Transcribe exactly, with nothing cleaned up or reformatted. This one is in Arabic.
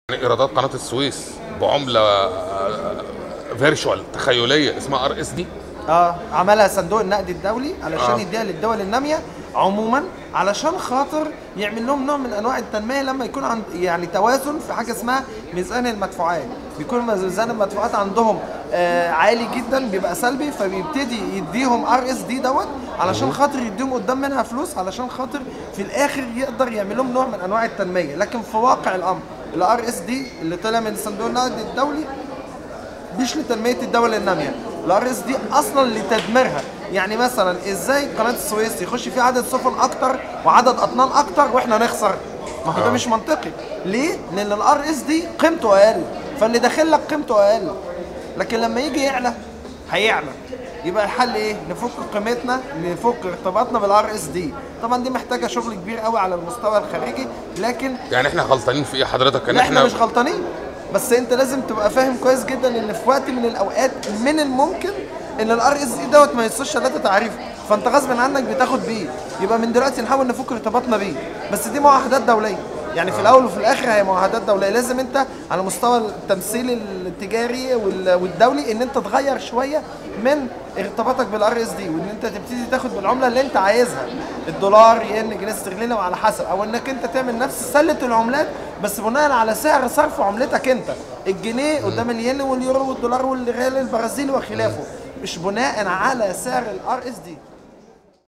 يعني ايرادات قناه السويس بعمله فيرتشوال تخيليه اسمها ار اس دي. اه عملها صندوق النقد الدولي علشان آه. يديها للدول الناميه عموما، علشان خاطر يعمل لهم نوع من انواع التنميه لما يكون عند يعني توازن في حاجه اسمها ميزان المدفوعات. بيكون ميزان المدفوعات عندهم آه عالي جدا، بيبقى سلبي، فبيبتدي يديهم ار اس دي دوت علشان خاطر يديهم قدام منها فلوس، علشان خاطر في الاخر يقدر يعمل لهم نوع من انواع التنميه. لكن في واقع الامر الار اس دي اللي طلع من صندوق النقد الدولي مش لتنميه الدول الناميه، الار اس دي اصلا لتدميرها. يعني مثلا ازاي قناه السويس يخش فيها عدد سفن اكتر وعدد اطنان اكتر واحنا نخسر؟ ما هو ده مش منطقي. ليه؟ لان الار اس دي قيمته اقل، فاللي داخل لك قيمته اقل، لكن لما يجي يعلى هيعلى. يبقى الحل ايه؟ نفك قيمتنا، نفك ارتباطنا بالار اس دي. طبعا دي محتاجه شغل كبير قوي على المستوى الخارجي، لكن يعني احنا غلطانين في ايه حضرتك؟ ان احنا احنا مش غلطانين، بس انت لازم تبقى فاهم كويس جدا ان في وقت من الاوقات من الممكن ان الار اس دي دوت ما يوصلش ثلاثه تعريف، فانت غصب عنك بتاخد بيه. يبقى من دلوقتي نحاول نفك ارتباطنا بيه، بس دي معاهدات دوليه. يعني في الاول وفي الاخر هي معاهدات دوليه، لازم انت على مستوى التمثيل التجاري والدولي ان انت تغير شويه من ارتباطك بالار اس دي، وان انت تبتدي تاخد بالعمله اللي انت عايزها، الدولار، ين، جنيه استرليني، وعلى حسب، او انك انت تعمل نفس سله العملات بس بناء على سعر صرف عملتك انت، الجنيه قدام الين واليورو والدولار والريال البرازيلي وخلافه، مش بناء على سعر الار اس دي.